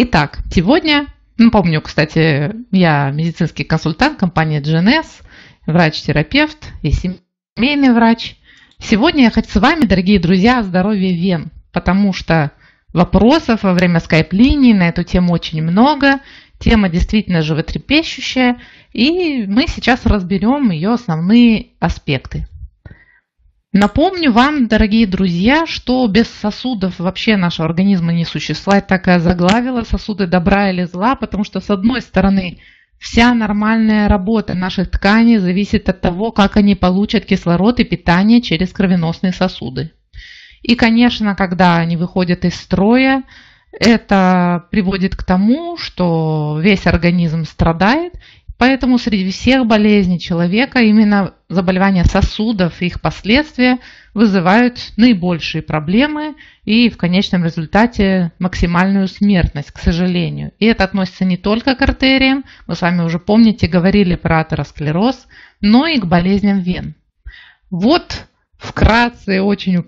Итак, сегодня, напомню, кстати, я медицинский консультант компании GNS, врач-терапевт и семейный врач. Сегодня я хочу с вами, дорогие друзья, о здоровье вен, потому что вопросов во время скайп-линии на эту тему очень много. Тема действительно животрепещущая, и мы сейчас разберем ее основные аспекты. Напомню вам, дорогие друзья, что без сосудов вообще нашего организма не существует. Такая заглавила сосуды добра или зла, потому что, с одной стороны, вся нормальная работа наших тканей зависит от того, как они получат кислород и питание через кровеносные сосуды. И, конечно, когда они выходят из строя, это приводит к тому, что весь организм страдает. Поэтому среди всех болезней человека именно заболевания сосудов и их последствия вызывают наибольшие проблемы и в конечном результате максимальную смертность, к сожалению. И это относится не только к артериям, мы с вами уже помните, говорили про атеросклероз, но и к болезням вен. Вот вкратце, очень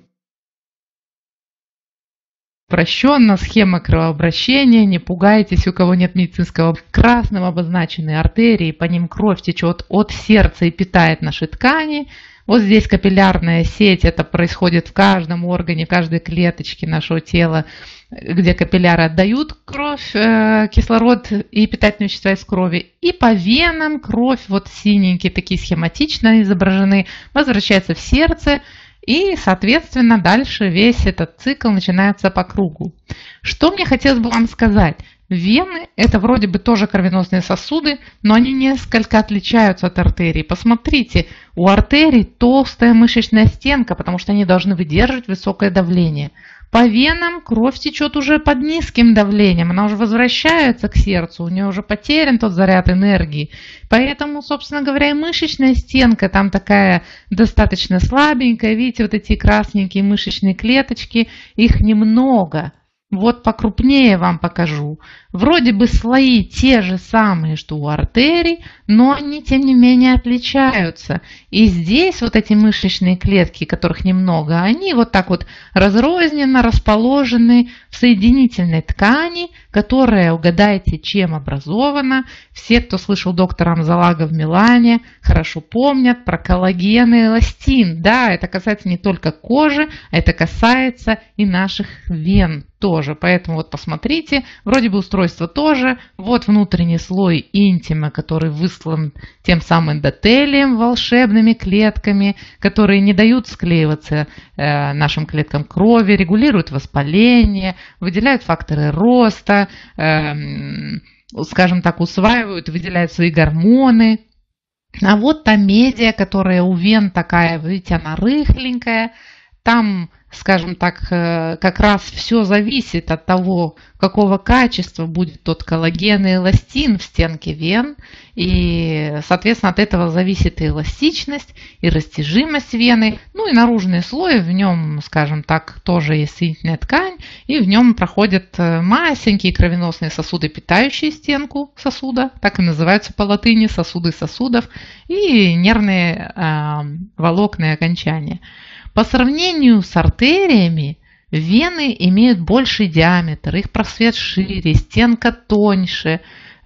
упрощенно схема кровообращения. Не пугайтесь, у кого нет медицинского. Красным обозначены артерии, по ним кровь течет от сердца и питает наши ткани. Вот здесь капиллярная сеть, это происходит в каждом органе, в каждой клеточке нашего тела, где капилляры отдают кровь, кислород и питательные вещества из крови. И по венам кровь, вот синенькие, такие схематично изображены, возвращается в сердце. И, соответственно, дальше весь этот цикл начинается по кругу. Что мне хотелось бы вам сказать? Вены – это вроде бы тоже кровеносные сосуды, но они несколько отличаются от артерий. Посмотрите, у артерий толстая мышечная стенка, потому что они должны выдерживать высокое давление. По венам кровь течет уже под низким давлением, она уже возвращается к сердцу, у нее уже потерян тот заряд энергии. Поэтому, собственно говоря, и мышечная стенка там такая достаточно слабенькая. Видите, вот эти красненькие мышечные клеточки, их немного. Вот покрупнее вам покажу. Вроде бы слои те же самые, что у артерий, но они тем не менее отличаются. И здесь вот эти мышечные клетки, которых немного, они вот так вот разрозненно расположены в соединительной ткани, которая, угадайте, чем образована. Все, кто слышал доктора Амзалага в Милане, хорошо помнят про коллаген и эластин. Да, это касается не только кожи, а это касается и наших вен тоже. Поэтому вот посмотрите, вроде бы устройство тоже. Вот внутренний слой интима, который выслан тем самым эндотелием, волшебными клетками, которые не дают склеиваться нашим клеткам крови, регулируют воспаление, выделяют факторы роста, скажем так, усваивают, выделяют свои гормоны. А вот та медиа, которая у вен такая, видите, она рыхленькая, там, скажем так, как раз все зависит от того, какого качества будет тот коллаген и эластин в стенке вен. И, соответственно, от этого зависит и эластичность, и растяжимость вены. Ну и наружный слой, в нем, скажем так, тоже есть соединительная ткань. И в нем проходят масенькие кровеносные сосуды, питающие стенку сосуда. Так и называются по латыни сосуды сосудов. И нервные волокна и окончания. По сравнению с артериями, вены имеют больший диаметр, их просвет шире, стенка тоньше.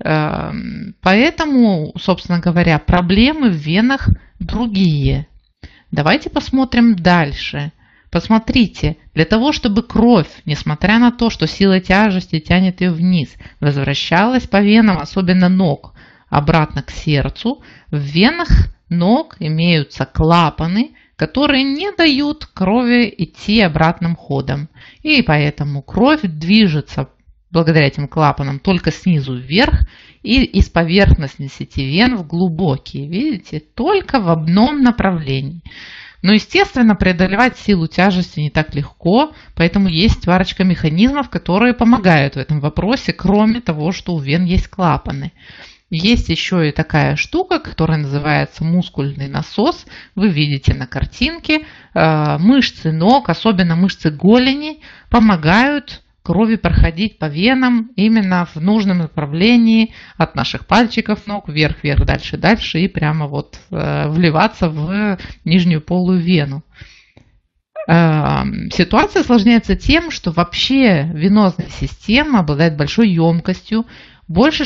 Поэтому, собственно говоря, проблемы в венах другие. Давайте посмотрим дальше. Посмотрите, для того, чтобы кровь, несмотря на то, что сила тяжести тянет ее вниз, возвращалась по венам, особенно ног, обратно к сердцу, в венах ног имеются клапаны, которые не дают крови идти обратным ходом. И поэтому кровь движется благодаря этим клапанам только снизу вверх и из поверхностной сети вен в глубокие. Видите? Только в одном направлении. Но, естественно, преодолевать силу тяжести не так легко, поэтому есть парочка механизмов, которые помогают в этом вопросе, кроме того, что у вен есть клапаны. Есть еще и такая штука, которая называется мускульный насос. Вы видите на картинке. Мышцы ног, особенно мышцы голени, помогают крови проходить по венам именно в нужном направлении от наших пальчиков ног вверх, вверх, дальше, дальше и прямо вот вливаться в нижнюю полую вену. Ситуация осложняется тем, что вообще венозная система обладает большой емкостью. Больше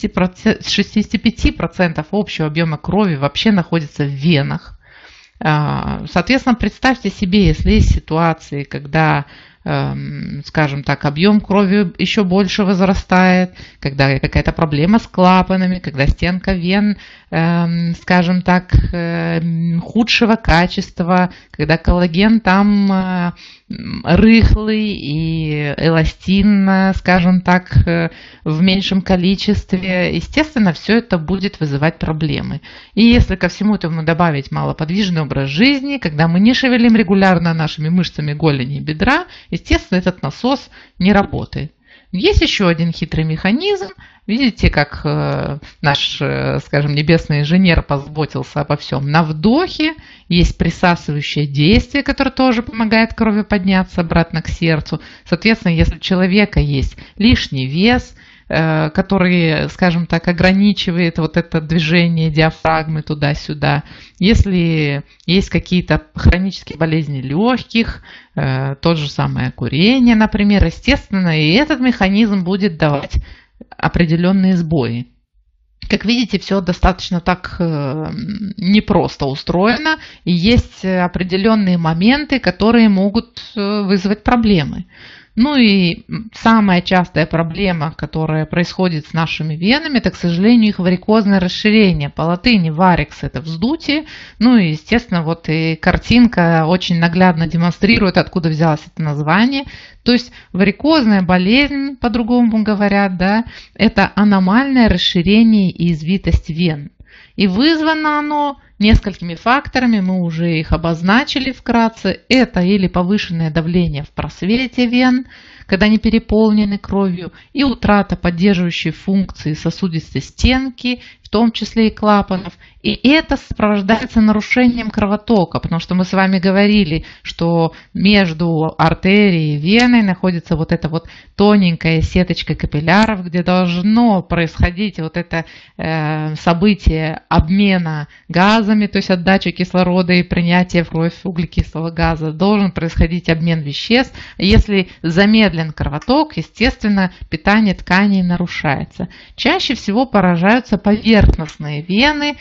65% общего объема крови вообще находится в венах. Соответственно, представьте себе, если есть ситуации, когда, скажем так, объем крови еще больше возрастает, когда какая-то проблема с клапанами, когда стенка вен, скажем так, худшего качества, когда коллаген там рыхлый и эластин, скажем так, в меньшем количестве, естественно, все это будет вызывать проблемы. И если ко всему этому добавить малоподвижный образ жизни, когда мы не шевелим регулярно нашими мышцами голени и бедра, естественно, этот насос не работает. Есть еще один хитрый механизм. Видите, как наш, скажем, небесный инженер позаботился обо всем. На вдохе есть присасывающее действие, которое тоже помогает крови подняться обратно к сердцу. Соответственно, если у человека есть лишний вес, который, скажем так, ограничивает вот это движение диафрагмы туда-сюда. Если есть какие-то хронические болезни легких, то же самое курение, например, естественно, и этот механизм будет давать определенные сбои. Как видите, все достаточно так непросто устроено, и есть определенные моменты, которые могут вызвать проблемы. Ну и самая частая проблема, которая происходит с нашими венами, это, к сожалению, их варикозное расширение. По латыни варикс – это вздутие. Ну и, естественно, вот и картинка очень наглядно демонстрирует, откуда взялось это название. То есть варикозная болезнь, по-другому говорят, да, это аномальное расширение и извитость вен. И вызвано оно несколькими факторами, мы уже их обозначили вкратце. Это или повышенное давление в просвете вен, когда они переполнены кровью, и утрата поддерживающей функции сосудистой стенки, в том числе и клапанов. И это сопровождается нарушением кровотока, потому что мы с вами говорили, что между артерией и веной находится вот эта вот тоненькая сеточка капилляров, где должно происходить вот это событие обмена газами, то есть отдача кислорода и принятие в кровь углекислого газа. Должен происходить обмен веществ. Если замедлен кровоток, естественно, питание тканей нарушается. Чаще всего поражаются поверхностные вены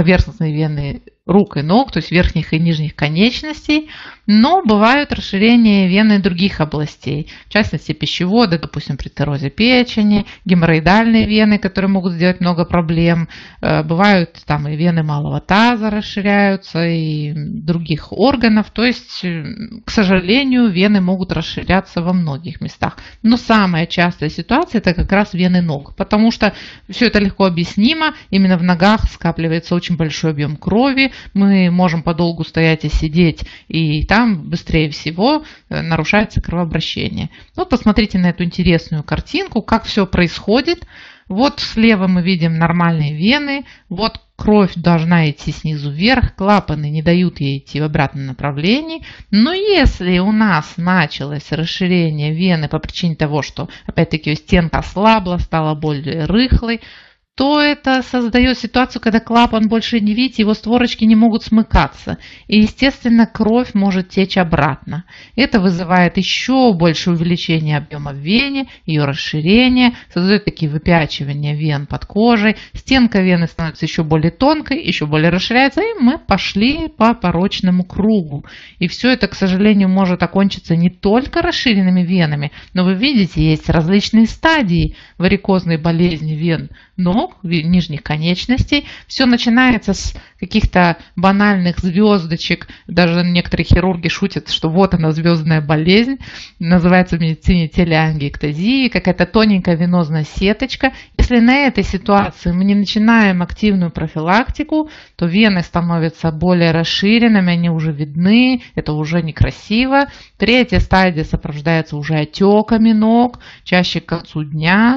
рук и ног, то есть верхних и нижних конечностей, но бывают расширения вены других областей, в частности пищевода, допустим, при циррозе печени, геморроидальные вены, которые могут сделать много проблем, бывают там и вены малого таза расширяются, и других органов, то есть, к сожалению, вены могут расширяться во многих местах. Но самая частая ситуация – это как раз вены ног, потому что все это легко объяснимо, именно в ногах скапливается очень большой объем крови, мы можем подолгу стоять и сидеть, и там быстрее всего нарушается кровообращение. Вот посмотрите на эту интересную картинку, как все происходит. Вот слева мы видим нормальные вены, вот кровь должна идти снизу вверх, клапаны не дают ей идти в обратном направлении. Но если у нас началось расширение вены по причине того, что опять-таки стенка ослабла, стала более рыхлой, то это создает ситуацию, когда клапан больше не видит, его створочки не могут смыкаться. И, естественно, кровь может течь обратно. Это вызывает еще большее увеличение объема в вене, ее расширение, создает такие выпячивания вен под кожей. Стенка вены становится еще более тонкой, еще более расширяется, и мы пошли по порочному кругу. И все это, к сожалению, может окончиться не только расширенными венами, но вы видите, есть различные стадии варикозной болезни вен ног, нижних конечностей. Все начинается с каких-то банальных звездочек. Даже некоторые хирурги шутят, что вот она звездная болезнь. Называется в медицине телеангиэктазия, какая-то тоненькая венозная сеточка. Если на этой ситуации мы не начинаем активную профилактику, то вены становятся более расширенными, они уже видны, это уже некрасиво. Третья стадия сопровождается уже отеками ног, чаще к концу дня.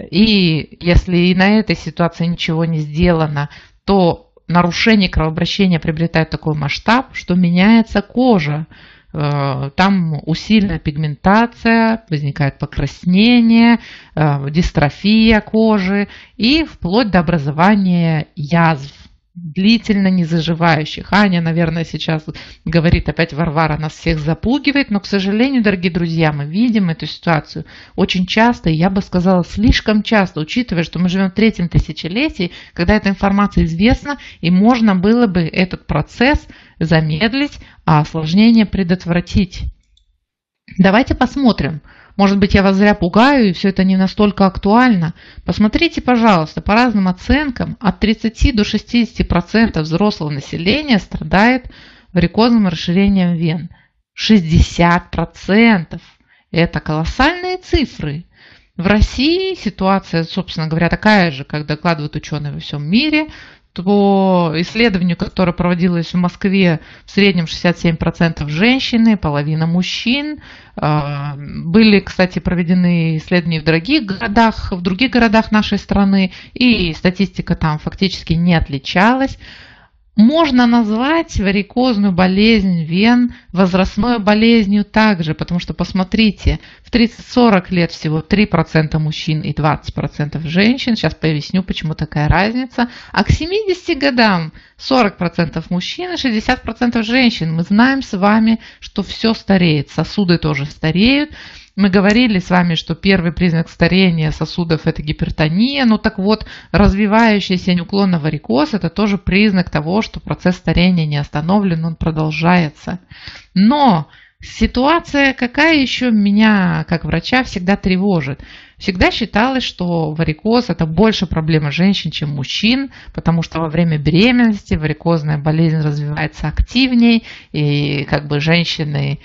И если и на этой ситуации ничего не сделано, то нарушение кровообращения приобретает такой масштаб, что меняется кожа. Там усилена пигментация, возникает покраснение, дистрофия кожи и вплоть до образования язв. длительно не заживающих. Аня, наверное, сейчас говорит, опять Варвара нас всех запугивает, но, к сожалению, дорогие друзья, мы видим эту ситуацию очень часто, и я бы сказала, слишком часто, учитывая, что мы живем в третьем тысячелетии, когда эта информация известна, и можно было бы этот процесс замедлить, а осложнение предотвратить. Давайте посмотрим. Может быть, я вас зря пугаю, и все это не настолько актуально. Посмотрите, пожалуйста, по разным оценкам, от 30 до 60% взрослого населения страдает варикозным расширением вен. 60%! Это колоссальные цифры. В России ситуация, собственно говоря, такая же, как докладывают ученые во всем мире. По исследованию, которое проводилось в Москве, в среднем 67% женщины, половина мужчин. Были, кстати, проведены исследования в других городах нашей страны, и статистика там фактически не отличалась. Можно назвать варикозную болезнь вен возрастной болезнью также, потому что, посмотрите, в 30-40 лет всего 3% мужчин и 20% женщин. Сейчас поясню, почему такая разница. А к 70 годам 40% мужчин и 60% женщин. Мы знаем с вами, что все стареет, сосуды тоже стареют. Мы говорили с вами, что первый признак старения сосудов – это гипертония. Ну так вот, развивающийся неуклонно варикоз – это тоже признак того, что процесс старения не остановлен, он продолжается. Но ситуация какая еще меня, как врача, всегда тревожит. Всегда считалось, что варикоз – это больше проблема женщин, чем мужчин, потому что во время беременности варикозная болезнь развивается активней, и как бы женщины,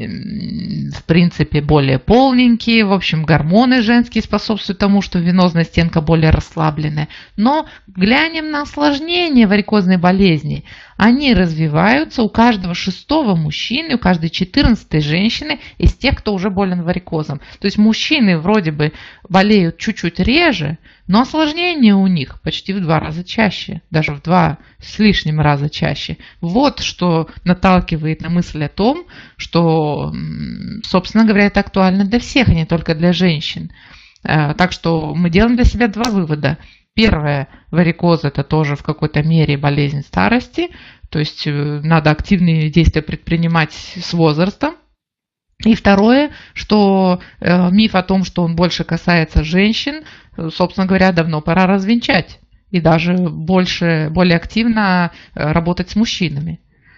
в принципе, более полненькие, в общем, гормоны женские способствуют тому, что венозная стенка более расслабленная. Но глянем на осложнения варикозной болезни. Они развиваются у каждого 6-го мужчины, у каждой 14-й женщины из тех, кто уже болен варикозом. То есть мужчины вроде бы болеют чуть-чуть реже, но осложнения у них почти в 2 раза чаще, даже в 2 с лишним раза чаще. Вот что наталкивает на мысль о том, что, собственно говоря, это актуально для всех, а не только для женщин. Так что мы делаем для себя 2 вывода. Первое, варикоз – это тоже в какой-то мере болезнь старости, то есть надо активные действия предпринимать с возрастом. И второе, что миф о том, что он больше касается женщин, собственно говоря, давно пора развенчать и даже более активно работать с мужчинами.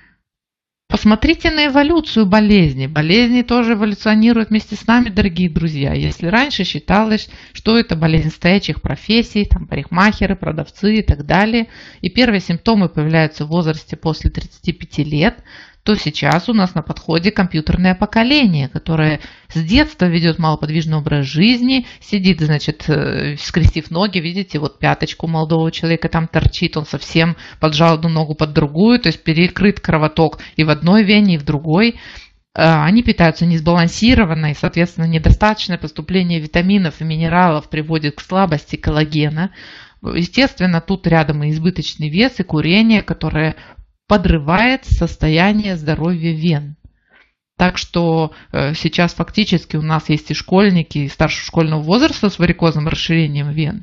Посмотрите на эволюцию болезни. Болезни тоже эволюционируют вместе с нами, дорогие друзья. Если раньше считалось, что это болезнь стоячих профессий, там парикмахеры, продавцы и так далее, и первые симптомы появляются в возрасте после 35 лет, то сейчас у нас на подходе компьютерное поколение, которое с детства ведет малоподвижный образ жизни, сидит, значит, скрестив ноги, видите, вот пяточку молодого человека там торчит, он совсем поджал одну ногу под другую, то есть перекрыт кровоток и в одной вене, и в другой. Они питаются несбалансированно, и, соответственно, недостаточное поступление витаминов и минералов приводит к слабости коллагена. Естественно, тут рядом и избыточный вес, и курение, которое подрывает состояние здоровья вен. Так что сейчас фактически у нас есть и школьники, и старшего школьного возраста с варикозным расширением вен.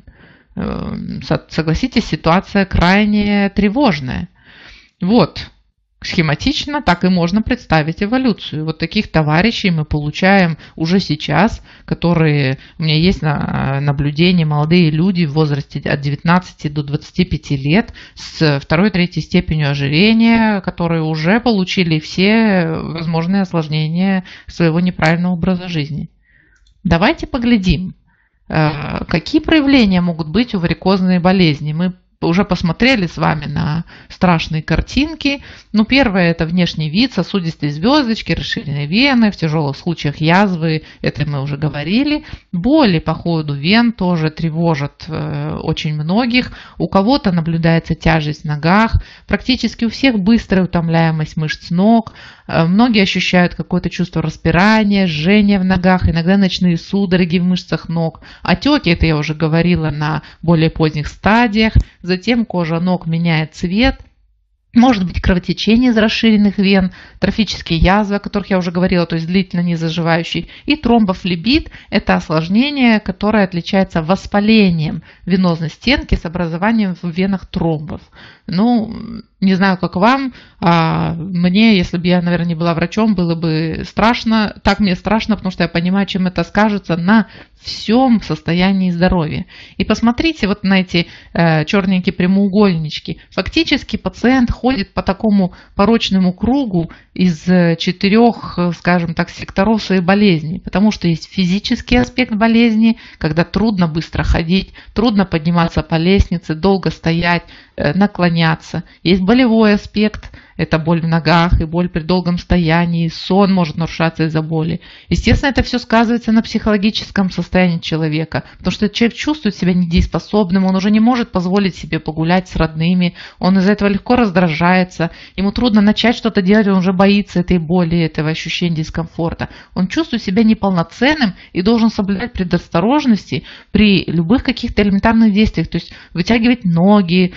Согласитесь, ситуация крайне тревожная. Вот. Схематично так и можно представить эволюцию. Вот таких товарищей мы получаем уже сейчас, которые, у меня есть наблюдения, молодые люди в возрасте от 19 до 25 лет с 2-3 степенью ожирения, которые уже получили все возможные осложнения своего неправильного образа жизни. Давайте поглядим, какие проявления могут быть у варикозной болезни. Мы уже посмотрели с вами на страшные картинки. Ну, первое – это внешний вид, сосудистые звездочки, расширенные вены, в тяжелых случаях язвы, это мы уже говорили. Боли по ходу вен тоже тревожат очень многих. У кого-то наблюдается тяжесть в ногах, практически у всех быстрая утомляемость мышц ног. Многие ощущают какое-то чувство распирания, жжения в ногах, иногда ночные судороги в мышцах ног. Отеки, это я уже говорила, на более поздних стадиях. Затем кожа ног меняет цвет. Может быть кровотечение из расширенных вен, трофические язвы, о которых я уже говорила, то есть длительно не заживающий. И тромбофлебит– это осложнение, которое отличается воспалением венозной стенки с образованием в венах тромбов. Ну, не знаю, как вам, а мне, если бы я, наверное, не была врачом, было бы страшно. Так мне страшно, потому что я понимаю, чем это скажется на всем состоянии здоровья. И посмотрите вот на эти черненькие прямоугольнички. Фактически пациент ходит по такому порочному кругу из 4, скажем так, секторов своей болезни. Потому что есть физический аспект болезни, когда трудно быстро ходить, трудно подниматься по лестнице, долго стоять, наклоняться. Есть болевой аспект, это боль в ногах и боль при долгом стоянии, сон может нарушаться из-за боли. Естественно, это все сказывается на психологическом состоянии человека, потому что человек чувствует себя недееспособным, он уже не может позволить себе погулять с родными, он из-за этого легко раздражается, ему трудно начать что-то делать, он уже боится этой боли, этого ощущения дискомфорта. Он чувствует себя неполноценным и должен соблюдать предосторожности при любых каких-то элементарных действиях, то есть вытягивать ноги,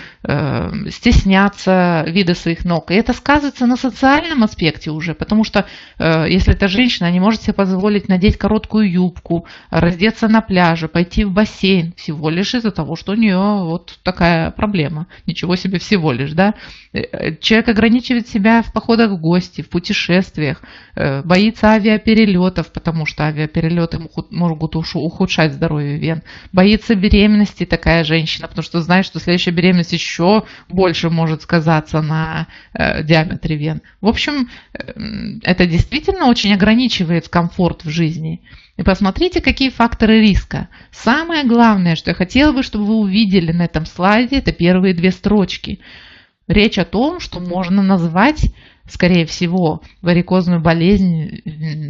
стесняться вида своих ног. И это сказывается на социальном аспекте уже, потому что если это женщина, не может себе позволить надеть короткую юбку, раздеться на пляже, пойти в бассейн, всего лишь из-за того, что у нее вот такая проблема. Ничего себе, всего лишь, да? Человек ограничивает себя в походах в гости, в путешествиях, боится авиаперелетов, потому что авиаперелеты могут ухудшать здоровье вен, боится беременности такая женщина, потому что знает, что следующая беременность еще больше может сказаться на диаметре вен. В общем, это действительно очень ограничивает комфорт в жизни. И посмотрите, какие факторы риска. Самое главное, что я хотела бы, чтобы вы увидели на этом слайде, это первые 2 строчки. Речь о том, что можно назвать, скорее всего, варикозную болезнь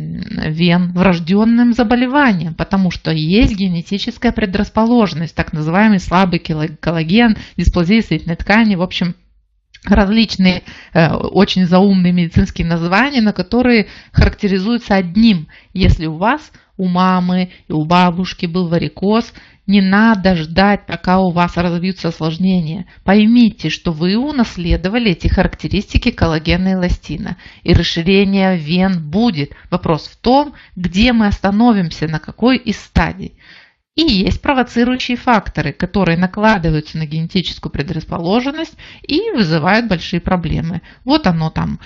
вен врожденным заболеванием, потому что есть генетическая предрасположенность, так называемый слабый коллаген, дисплазия соединительной ткани, в общем, различные очень заумные медицинские названия, на которые характеризуются одним. Если у вас, у мамы и у бабушки был варикоз, не надо ждать, пока у вас развьются осложнения. Поймите, что вы унаследовали эти характеристики коллагена и эластина. И расширение вен будет. Вопрос в том, где мы остановимся, на какой из стадий. И есть провоцирующие факторы, которые накладываются на генетическую предрасположенность и вызывают большие проблемы. Вот оно там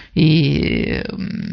и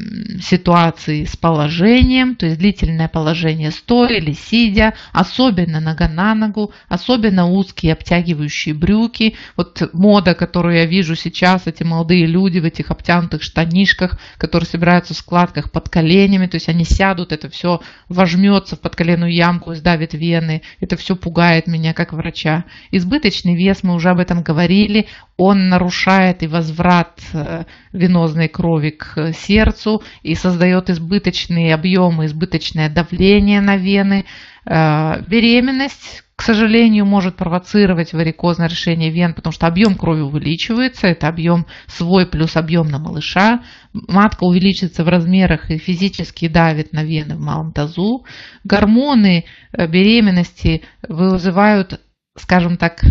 ситуации с положением, то есть длительное положение стоя или сидя, особенно нога на ногу, особенно узкие обтягивающие брюки. Вот мода, которую я вижу сейчас, эти молодые люди в этих обтянутых штанишках, которые собираются в складках под коленями, то есть они сядут, это все вожмется в подколенную ямку и сдавит вены. Это все пугает меня как врача. Избыточный вес, мы уже об этом говорили, он нарушает и возврат венозной крови к сердцу и создает избыточные объемы, избыточное давление на вены. Беременность, к сожалению, может провоцировать варикозное расширение вен, потому что объем крови увеличивается, это объем свой плюс объем на малыша. Матка увеличится в размерах и физически давит на вены в малом тазу. Гормоны беременности вызывают, скажем так,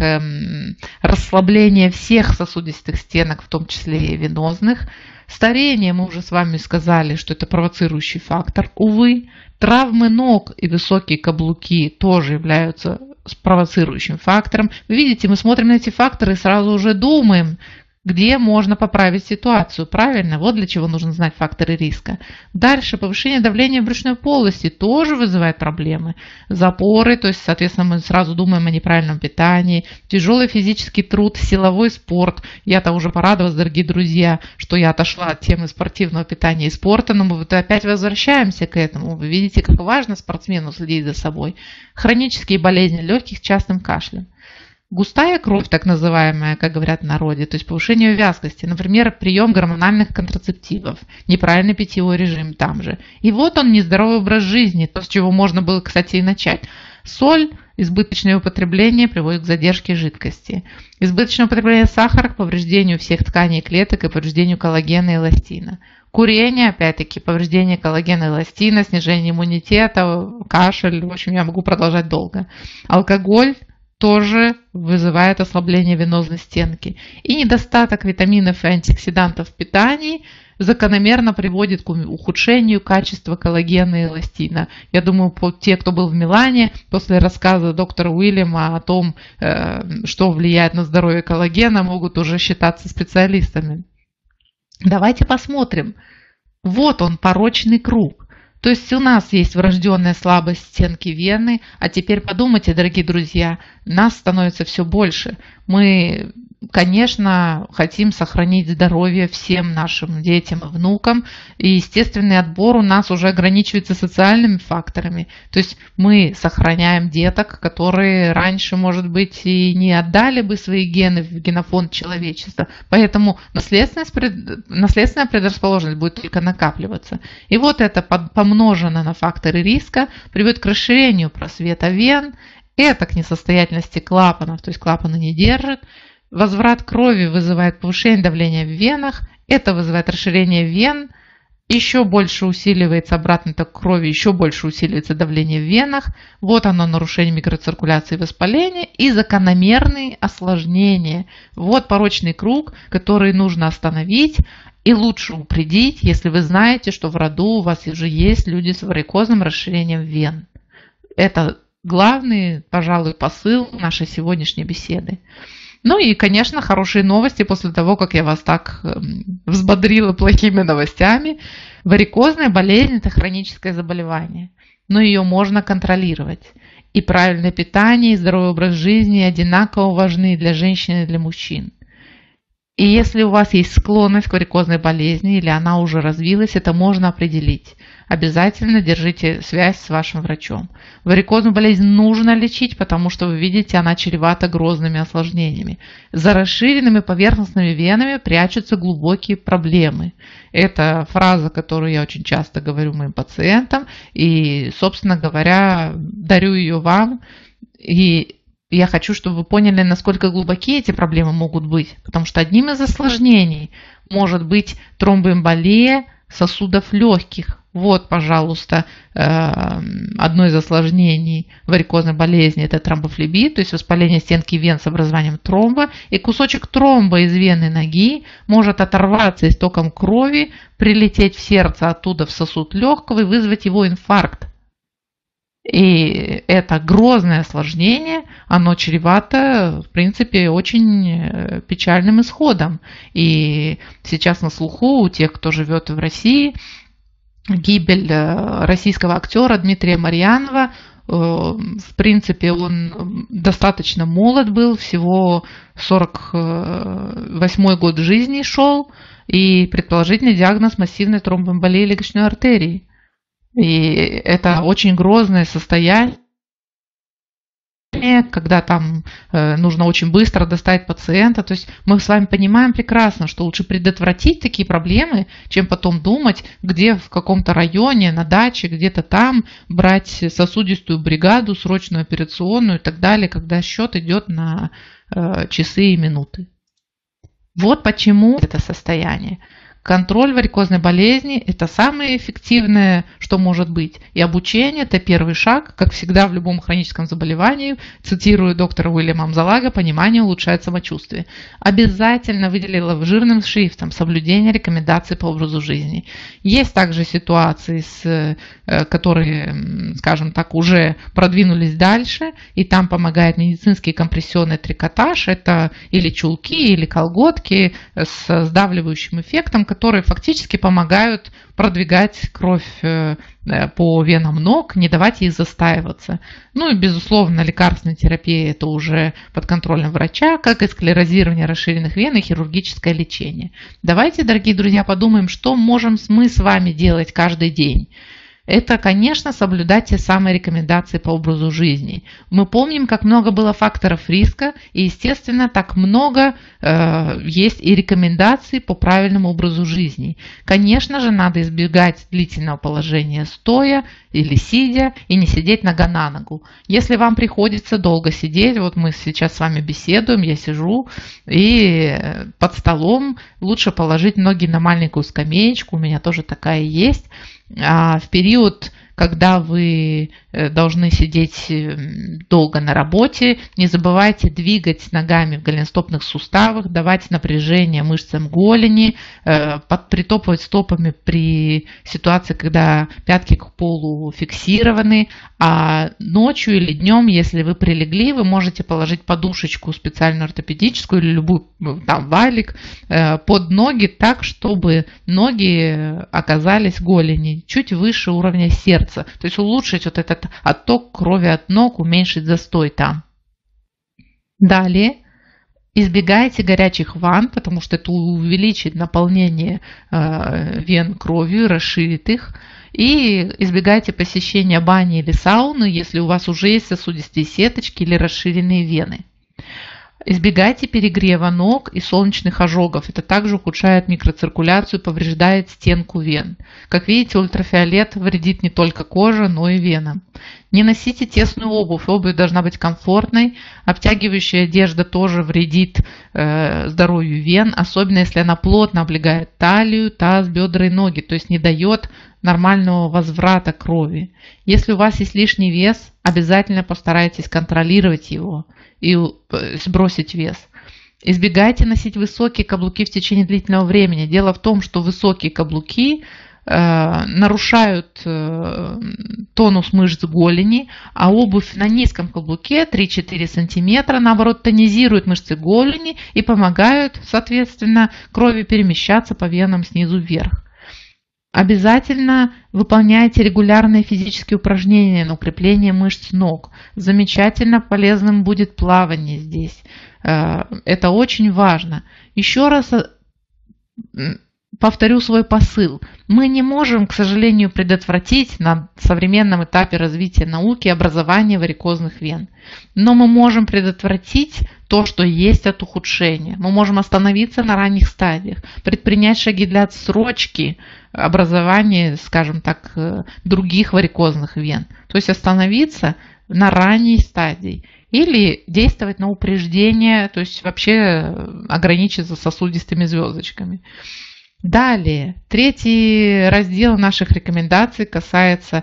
расслабление всех сосудистых стенок, в том числе и венозных. Старение, мы уже с вами сказали, что это провоцирующий фактор. Увы, травмы ног и высокие каблуки тоже являются провоцирующим фактором. Вы видите, мы смотрим на эти факторы и сразу уже думаем, где можно поправить ситуацию. Правильно? Вот для чего нужно знать факторы риска. Дальше повышение давления в брюшной полости тоже вызывает проблемы. Запоры, то есть, соответственно, мы сразу думаем о неправильном питании. Тяжелый физический труд, силовой спорт. Я-то уже порадовалась, дорогие друзья, что я отошла от темы спортивного питания и спорта, но мы опять возвращаемся к этому. Вы видите, как важно спортсмену следить за собой. Хронические болезни легких с частым кашлем. Густая кровь, так называемая, как говорят в народе, то есть повышение вязкости, например, прием гормональных контрацептивов, неправильный питьевой режим там же. И вот он, нездоровый образ жизни, то, с чего можно было, кстати, и начать. Соль, избыточное употребление приводит к задержке жидкости. Избыточное употребление сахара к повреждению всех тканей клеток и повреждению коллагена и эластина. Курение, опять-таки, повреждение коллагена и эластина, снижение иммунитета, кашель, в общем, я могу продолжать долго. Алкоголь, тоже вызывает ослабление венозной стенки. И недостаток витаминов и антиоксидантов в питании закономерно приводит к ухудшению качества коллагена и эластина. Я думаю, те, кто был в Милане, после рассказа доктора Уильяма о том, что влияет на здоровье коллагена, могут уже считаться специалистами. Давайте посмотрим. Вот он, порочный круг. То есть у нас есть врожденная слабость стенки вены, а теперь подумайте, дорогие друзья, нас становится все больше. Мы, конечно, хотим сохранить здоровье всем нашим детям и внукам, и естественный отбор у нас уже ограничивается социальными факторами. То есть мы сохраняем деток, которые раньше, может быть, и не отдали бы свои гены в генофонд человечества. Поэтому наследственная предрасположенность будет только накапливаться. И вот это помножено на факторы риска приводит к расширению просвета вен, это к несостоятельности клапанов, то есть клапаны не держат. Возврат крови вызывает повышение давления в венах, это вызывает расширение вен, еще больше усиливается обратный ток крови, еще больше усиливается давление в венах. Вот оно, нарушение микроциркуляции и воспаления и закономерные осложнения. Вот порочный круг, который нужно остановить и лучше упредить, если вы знаете, что в роду у вас уже есть люди с варикозным расширением вен. Это главный, пожалуй, посыл нашей сегодняшней беседы. Ну и, конечно, хорошие новости после того, как я вас так взбодрила плохими новостями. Варикозная болезнь – это хроническое заболевание, но ее можно контролировать. И правильное питание, и здоровый образ жизни одинаково важны для женщин и для мужчин. И если у вас есть склонность к варикозной болезни или она уже развилась, это можно определить. Обязательно держите связь с вашим врачом. Варикозную болезнь нужно лечить, потому что, вы видите, она чревата грозными осложнениями. За расширенными поверхностными венами прячутся глубокие проблемы. Это фраза, которую я очень часто говорю моим пациентам, и, собственно говоря, дарю ее вам. И я хочу, чтобы вы поняли, насколько глубокие эти проблемы могут быть, потому что одним из осложнений может быть тромбоэмболия сосудов легких. Вот, пожалуйста, одно из осложнений варикозной болезни – это тромбофлебит, то есть воспаление стенки вен с образованием тромба. И кусочек тромба из вены ноги может оторваться истоком крови, прилететь в сердце, оттуда в сосуд легкого и вызвать его инфаркт. И это грозное осложнение, оно чревато, в принципе, очень печальным исходом. И сейчас на слуху у тех, кто живет в России, гибель российского актера Дмитрия Марьянова. В принципе, он достаточно молод был, всего 48-й год жизни шел, и предположительный диагноз массивной тромбоэмболии легочной артерии. И это очень грозное состояние, когда там нужно очень быстро достать пациента. То есть мы с вами понимаем прекрасно, что лучше предотвратить такие проблемы, чем потом думать, где в каком-то районе, на даче, где-то там брать сосудистую бригаду, срочную операционную и так далее, когда счет идет на часы и минуты. Вот почему это состояние. Контроль варикозной болезни – это самое эффективное, что может быть. И обучение – это первый шаг, как всегда в любом хроническом заболевании. Цитирую доктора Уильяма Амзалага, понимание улучшает самочувствие. Обязательно выделила жирным шрифтом соблюдение рекомендаций по образу жизни. Есть также ситуации, которые, скажем так, уже продвинулись дальше, и там помогает медицинский компрессионный трикотаж. Это или чулки, или колготки с сдавливающим эффектом, которые фактически помогают продвигать кровь по венам ног, не давать ей застаиваться. Ну и, безусловно, лекарственная терапия – это уже под контролем врача, как и склерозирование расширенных вен и хирургическое лечение. Давайте, дорогие друзья, подумаем, что можем мы с вами делать каждый день. Это, конечно, соблюдать те самые рекомендации по образу жизни. Мы помним, как много было факторов риска, и, естественно, так много есть и рекомендаций по правильному образу жизни. Конечно же, надо избегать длительного положения стоя или сидя, и не сидеть нога на ногу. Если вам приходится долго сидеть, вот мы сейчас с вами беседуем, я сижу, и под столом лучше положить ноги на маленькую скамеечку, у меня тоже такая есть. А в период когда вы должны сидеть долго на работе, не забывайте двигать ногами в голеностопных суставах, давать напряжение мышцам голени, притопывать стопами при ситуации, когда пятки к полу фиксированы, а ночью или днем, если вы прилегли, вы можете положить подушечку специальную ортопедическую или любую, там, валик под ноги так, чтобы ноги оказались голени чуть выше уровня сердца. То есть улучшить вот этот отток крови от ног, уменьшить застой там. Далее. Избегайте горячих ванн, потому что это увеличит наполнение вен кровью, расширит их. И избегайте посещения бани или сауны, если у вас уже есть сосудистые сеточки или расширенные вены. Избегайте перегрева ног и солнечных ожогов. Это также ухудшает микроциркуляцию, повреждает стенку вен. Как видите, ультрафиолет вредит не только коже, но и венам. Не носите тесную обувь. Обувь должна быть комфортной. Обтягивающая одежда тоже вредит здоровью вен, особенно если она плотно облегает талию, таз, бедра и ноги, то есть не дает нормального возврата крови. Если у вас есть лишний вес, обязательно постарайтесь контролировать его и сбросить вес. Избегайте носить высокие каблуки в течение длительного времени. Дело в том, что высокие каблуки нарушают тонус мышц голени, а обувь на низком каблуке 3-4 см наоборот тонизирует мышцы голени и помогают, соответственно, крови перемещаться по венам снизу вверх. Обязательно выполняйте регулярные физические упражнения на укрепление мышц ног. Замечательно полезным будет плавание здесь. Это очень важно. Еще раз повторю свой посыл. Мы не можем, к сожалению, предотвратить на современном этапе развития науки образование варикозных вен. Но мы можем предотвратить то, что есть от ухудшения. Мы можем остановиться на ранних стадиях, предпринять шаги для отсрочки образования, скажем так, других варикозных вен. То есть остановиться на ранней стадии. Или действовать на упреждение, то есть вообще ограничиться сосудистыми звездочками. Далее, третий раздел наших рекомендаций касается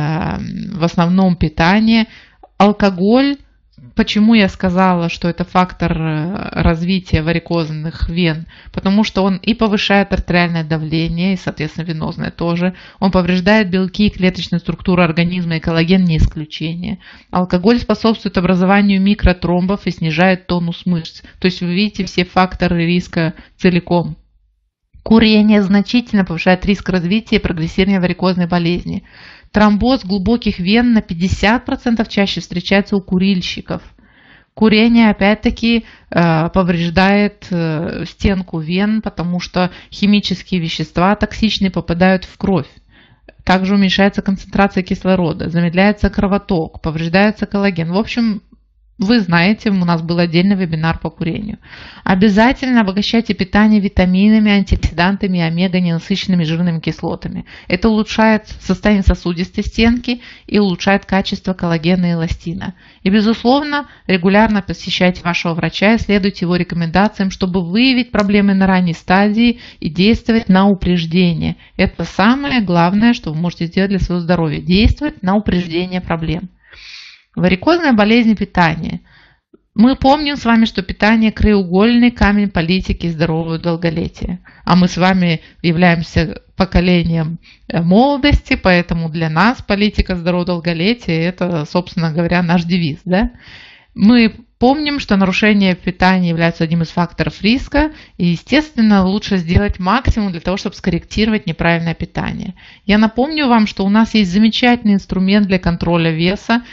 в основном питания. Алкоголь. Почему я сказала, что это фактор развития варикозных вен? Потому что он и повышает артериальное давление, и, соответственно, венозное тоже. Он повреждает белки и клеточную структуру организма, и коллаген не исключение. Алкоголь способствует образованию микротромбов и снижает тонус мышц. То есть вы видите все факторы риска целиком. Курение значительно повышает риск развития и прогрессирования варикозной болезни. Тромбоз глубоких вен на 50% чаще встречается у курильщиков. Курение, опять-таки, повреждает стенку вен, потому что химические вещества токсичные попадают в кровь. Также уменьшается концентрация кислорода, замедляется кровоток, повреждается коллаген. В общем, вы знаете, у нас был отдельный вебинар по курению. Обязательно обогащайте питание витаминами, антиоксидантами и омега-ненасыщенными жирными кислотами. Это улучшает состояние сосудистой стенки и улучшает качество коллагена и эластина. И, безусловно, регулярно посещайте вашего врача и следуйте его рекомендациям, чтобы выявить проблемы на ранней стадии и действовать на упреждение. Это самое главное, что вы можете сделать для своего здоровья. Действовать на упреждение проблем. Варикозная болезнь питания. Мы помним с вами, что питание – краеугольный камень политики здорового долголетия. А мы с вами являемся поколением молодости, поэтому для нас политика здорового долголетия – это, собственно говоря, наш девиз. Да? Мы помним, что нарушение питания является одним из факторов риска, и, естественно, лучше сделать максимум для того, чтобы скорректировать неправильное питание. Я напомню вам, что у нас есть замечательный инструмент для контроля веса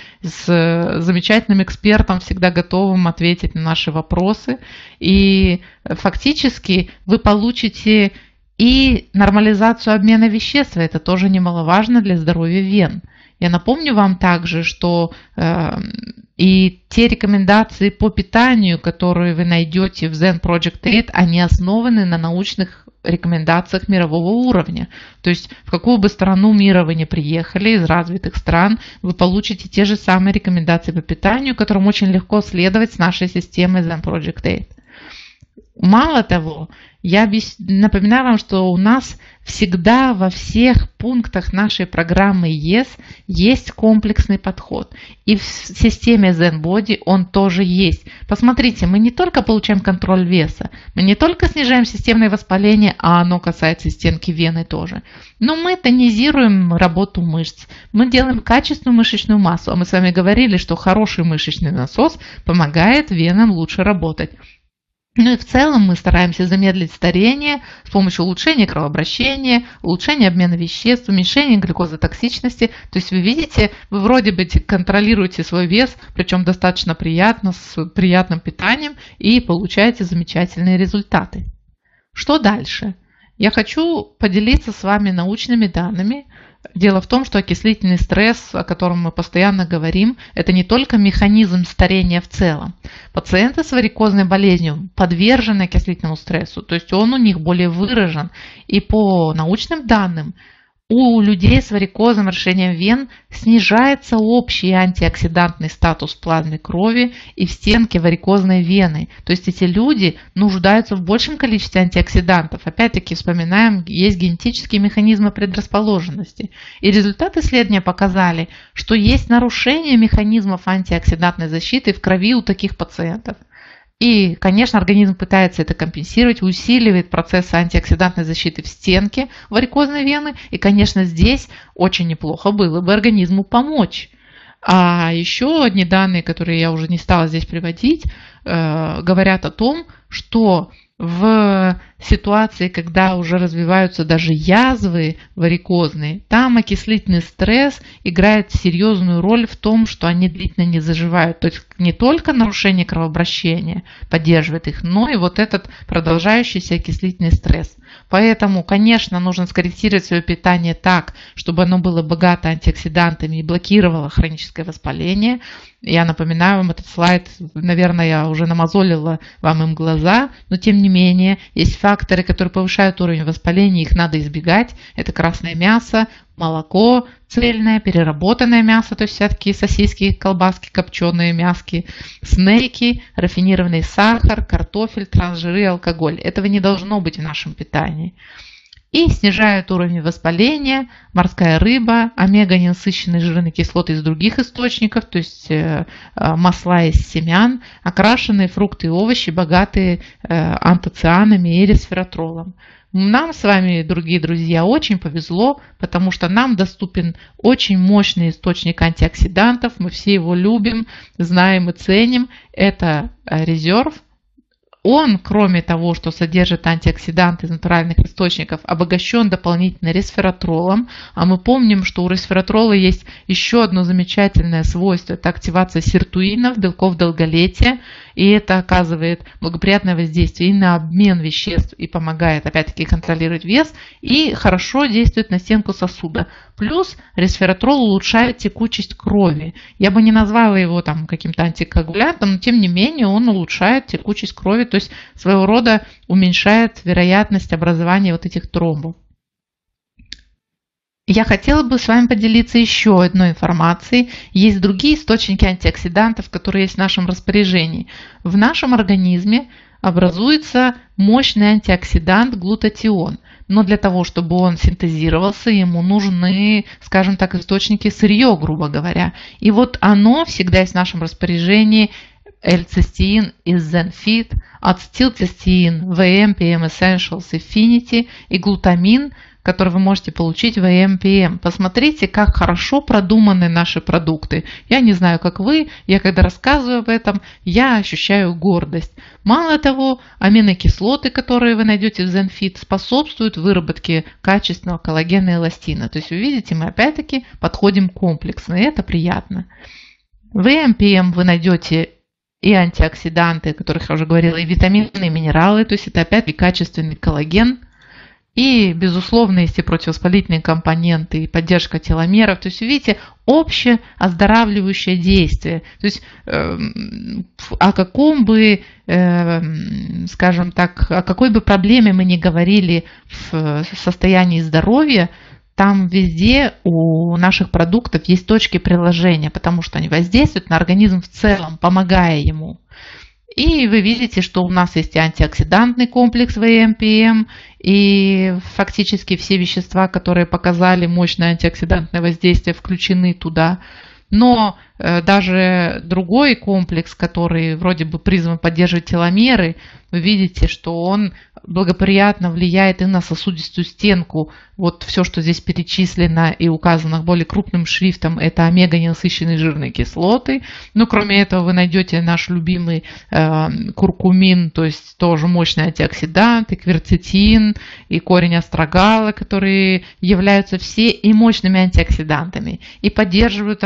с замечательным экспертом, всегда готовым ответить на наши вопросы. И фактически вы получите и нормализацию обмена веществ, это тоже немаловажно для здоровья вен. Я напомню вам также, что и те рекомендации по питанию, которые вы найдете в Zen Project 8, они основаны на научных рекомендациях мирового уровня. То есть в какую бы страну мира вы ни приехали, из развитых стран, вы получите те же самые рекомендации по питанию, которым очень легко следовать с нашей системой Zen Project 8. Мало того, я напоминаю вам, что у нас всегда во всех пунктах нашей программы ЕС есть комплексный подход. И в системе ZenBody он тоже есть. Посмотрите, мы не только получаем контроль веса, мы не только снижаем системное воспаление, а оно касается стенки вены тоже. Но мы тонизируем работу мышц. Мы делаем качественную мышечную массу. А мы с вами говорили, что хороший мышечный насос помогает венам лучше работать. Ну и в целом мы стараемся замедлить старение с помощью улучшения кровообращения, улучшения обмена веществ, уменьшения глюкозотоксичности. То есть вы видите, вы вроде бы контролируете свой вес, причем достаточно приятно, с приятным питанием, и получаете замечательные результаты. Что дальше? Я хочу поделиться с вами научными данными. Дело в том, что окислительный стресс, о котором мы постоянно говорим, это не только механизм старения в целом. Пациенты с варикозной болезнью подвержены окислительному стрессу, то есть он у них более выражен. И по научным данным, у людей с варикозным расширением вен снижается общий антиоксидантный статус в плазме крови и в стенке варикозной вены. То есть эти люди нуждаются в большем количестве антиоксидантов. Опять-таки вспоминаем, есть генетические механизмы предрасположенности. И результаты исследования показали, что есть нарушение механизмов антиоксидантной защиты в крови у таких пациентов. И, конечно, организм пытается это компенсировать, усиливает процессы антиоксидантной защиты в стенке варикозной вены. И, конечно, здесь очень неплохо было бы организму помочь. А еще одни данные, которые я уже не стала здесь приводить, говорят о том, что в ситуации, когда уже развиваются даже язвы варикозные, там окислительный стресс играет серьезную роль в том, что они длительно не заживают. То есть не только нарушение кровообращения поддерживает их, но и вот этот продолжающийся окислительный стресс. Поэтому, конечно, нужно скорректировать свое питание так, чтобы оно было богато антиоксидантами и блокировало хроническое воспаление. Я напоминаю вам этот слайд, наверное, я уже намазолила вам им глаза, но тем не менее есть факторы, которые повышают уровень воспаления, их надо избегать. Это красное мясо, молоко цельное, переработанное мясо, то есть всякие сосиски, колбаски, копченые мяски, снеки, рафинированный сахар, картофель, трансжиры, алкоголь. Этого не должно быть в нашем питании. И снижают уровень воспаления морская рыба, омега-ненасыщенные жирные кислоты из других источников, то есть масла из семян, окрашенные фрукты и овощи, богатые антоцианами и ресвератролом. Нам с вами, дорогие друзья, очень повезло, потому что нам доступен очень мощный источник антиоксидантов. Мы все его любим, знаем и ценим. Это резерв. Он, кроме того, что содержит антиоксиданты из натуральных источников, обогащен дополнительно ресвератролом. А мы помним, что у ресвератрола есть еще одно замечательное свойство. Это активация сиртуинов, белков долголетия. И это оказывает благоприятное воздействие и на обмен веществ, и помогает, опять-таки, контролировать вес, и хорошо действует на стенку сосуда. Плюс ресвератрол улучшает текучесть крови. Я бы не назвала его там каким-то антикоагулянтом, но тем не менее он улучшает текучесть крови, то есть своего рода уменьшает вероятность образования вот этих тромбов. Я хотела бы с вами поделиться еще одной информацией. Есть другие источники антиоксидантов, которые есть в нашем распоряжении. В нашем организме образуется мощный антиоксидант глутатион. Но для того, чтобы он синтезировался, ему нужны, скажем так, источники сырье, грубо говоря. И вот оно всегда есть в нашем распоряжении. L-цистеин из ZenFit, ацетилцистеин VM-PM Essentials Infinity и глутамин, который вы можете получить в VM-PM. Посмотрите, как хорошо продуманы наши продукты. Я не знаю, как вы, я когда рассказываю об этом, я ощущаю гордость. Мало того, аминокислоты, которые вы найдете в ZenFit, способствуют выработке качественного коллагена и эластина. То есть вы видите, мы опять-таки подходим комплексно, и это приятно. В VM-PM вы найдете и антиоксиданты, о которых я уже говорила, и витамины, и минералы, то есть это опять-таки качественный коллаген, и, безусловно, есть и противовоспалительные компоненты, и поддержка теломеров. То есть, видите, общее оздоравливающее действие. То есть, о каком бы, скажем так, о какой бы проблеме мы ни говорили в состоянии здоровья, там везде у наших продуктов есть точки приложения, потому что они воздействуют на организм в целом, помогая ему. И вы видите, что у нас есть и антиоксидантный комплекс ВМПМ, и фактически все вещества, которые показали мощное антиоксидантное воздействие, включены туда. Но даже другой комплекс, который вроде бы призван поддерживать теломеры, вы видите, что он благоприятно влияет и на сосудистую стенку. Вот все, что здесь перечислено и указано более крупным шрифтом, это омега-ненасыщенные жирные кислоты. Но кроме этого вы найдете наш любимый куркумин, то есть тоже мощный антиоксидант, и кверцетин, и корень острогала, которые являются все и мощными антиоксидантами, и поддерживают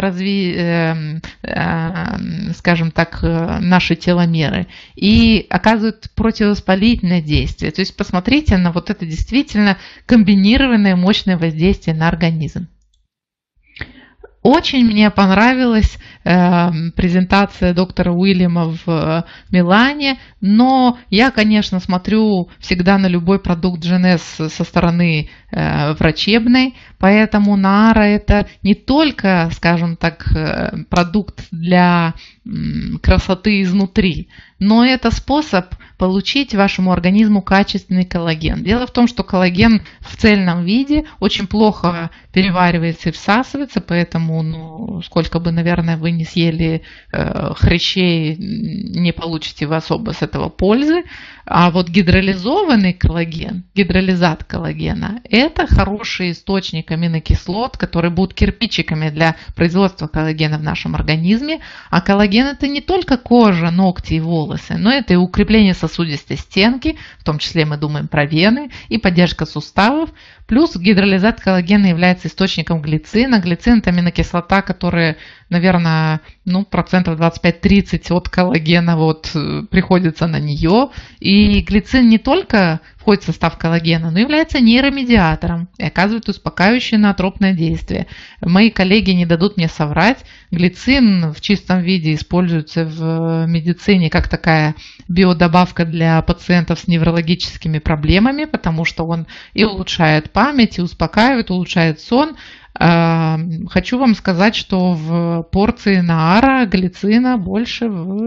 скажем так, наши теломеры, и оказывают противовоспалительное действие. То есть посмотрите на вот это действительно комбинированное мощное воздействие на организм. Очень мне понравилась презентация доктора Уильяма в Милане, но я, конечно, смотрю всегда на любой продукт GNS со стороны врачебной, поэтому Наара это не только, скажем так, продукт для красоты изнутри, но это способ получить вашему организму качественный коллаген. Дело в том, что коллаген в цельном виде очень плохо переваривается и всасывается, поэтому сколько бы, наверное, вы не съели хрящей, не получите вы особо с этого пользы. А вот гидролизованный коллаген, гидролизат коллагена, это хороший источник аминокислот, которые будут кирпичиками для производства коллагена в нашем организме. А коллаген это не только кожа, ногти и волосы, но это и укрепление сосудистой стенки, в том числе мы думаем про вены, и поддержка суставов. Плюс гидролизат коллагена является источником глицина. Глицин – это аминокислота, которая, наверное, процентов 25-30 от коллагена приходится на нее. И глицин не только входит в состав коллагена, но является нейромедиатором и оказывает успокаивающее ноотропное действие. Мои коллеги не дадут мне соврать. Глицин в чистом виде используется в медицине как такая биодобавка для пациентов с неврологическими проблемами, потому что он и улучшает память, и успокаивает, улучшает сон. Хочу вам сказать, что в порции Наара глицина больше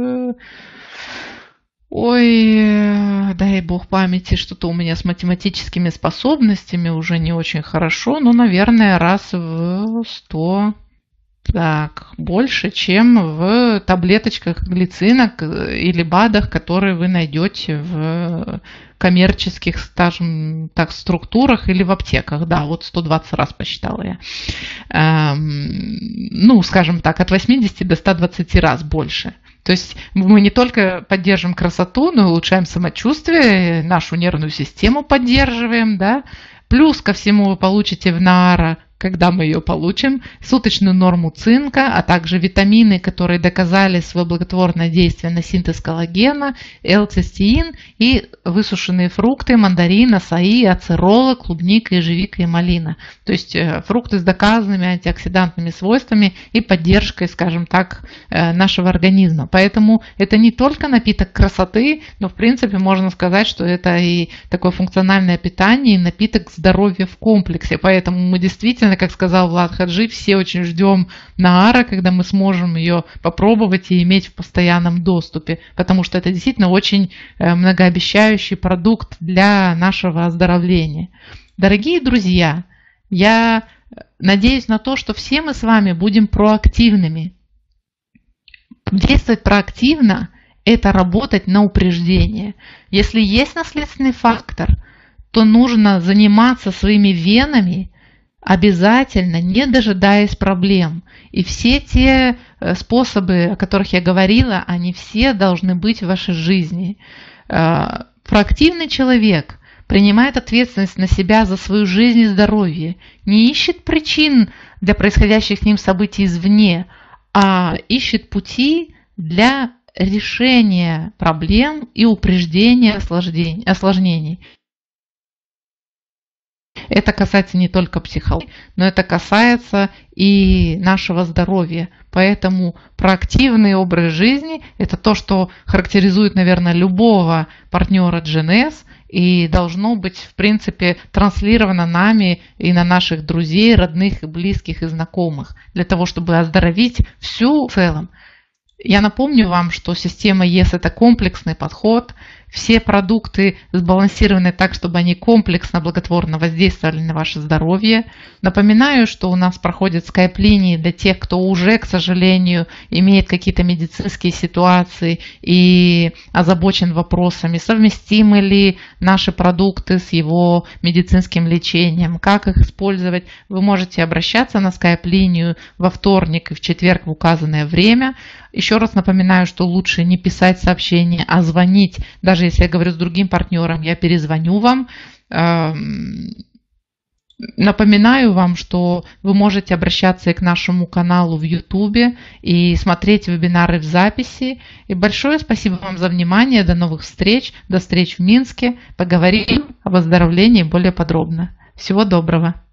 дай бог памяти, что-то у меня с математическими способностями уже не очень хорошо, но, наверное, раз в 100, больше, чем в таблеточках глицина или БАДах, которые вы найдете в коммерческих, скажем так, структурах или в аптеках. 120 раз посчитала я. Скажем так, от 80 до 120 раз больше. То есть мы не только поддерживаем красоту, но и улучшаем самочувствие, нашу нервную систему поддерживаем, Плюс ко всему вы получите в Наара, когда мы ее получим, суточную норму цинка, а также витамины, которые доказали свое благотворное действие на синтез коллагена, L-цистеин и высушенные фрукты, мандарин, асаи, ацерола, клубника, ежевика и малина. То есть фрукты с доказанными антиоксидантными свойствами и поддержкой, скажем так, нашего организма. Поэтому это не только напиток красоты, но в принципе можно сказать, что это и такое функциональное питание, и напиток здоровья в комплексе. Поэтому мы действительно, как сказал Влад Хаджи, все очень ждем Наара, когда мы сможем ее попробовать и иметь в постоянном доступе, потому что это действительно очень многообещающий продукт для нашего оздоровления. Дорогие друзья, я надеюсь на то, что все мы с вами будем проактивными. Действовать проактивно – это работать на упреждение. Если есть наследственный фактор, то нужно заниматься своими венами обязательно, не дожидаясь проблем. И все те способы, о которых я говорила, они все должны быть в вашей жизни. Проактивный человек принимает ответственность на себя за свою жизнь и здоровье, не ищет причин для происходящих с ним событий извне, а ищет пути для решения проблем и упреждения осложнений. Это касается не только психологии, но это касается и нашего здоровья. Поэтому проактивный образ жизни – это то, что характеризует, наверное, любого партнера GNS и должно быть, в принципе, транслировано нами и на наших друзей, родных, близких и знакомых, для того, чтобы оздоровить всю в целом. Я напомню вам, что система ЕС – это комплексный подход. Все продукты сбалансированы так, чтобы они комплексно, благотворно воздействовали на ваше здоровье. Напоминаю, что у нас проходят скайп-линии для тех, кто уже, к сожалению, имеет какие-то медицинские ситуации и озабочен вопросами, совместимы ли наши продукты с его медицинским лечением, как их использовать. Вы можете обращаться на скайп-линию во вторник и в четверг в указанное время. Еще раз напоминаю, что лучше не писать сообщения, а звонить. Даже если я говорю с другим партнером, я перезвоню вам. Напоминаю вам, что вы можете обращаться и к нашему каналу в YouTube и смотреть вебинары в записи. И большое спасибо вам за внимание. До новых встреч. До встреч в Минске. Поговорим о выздоровлении более подробно. Всего доброго.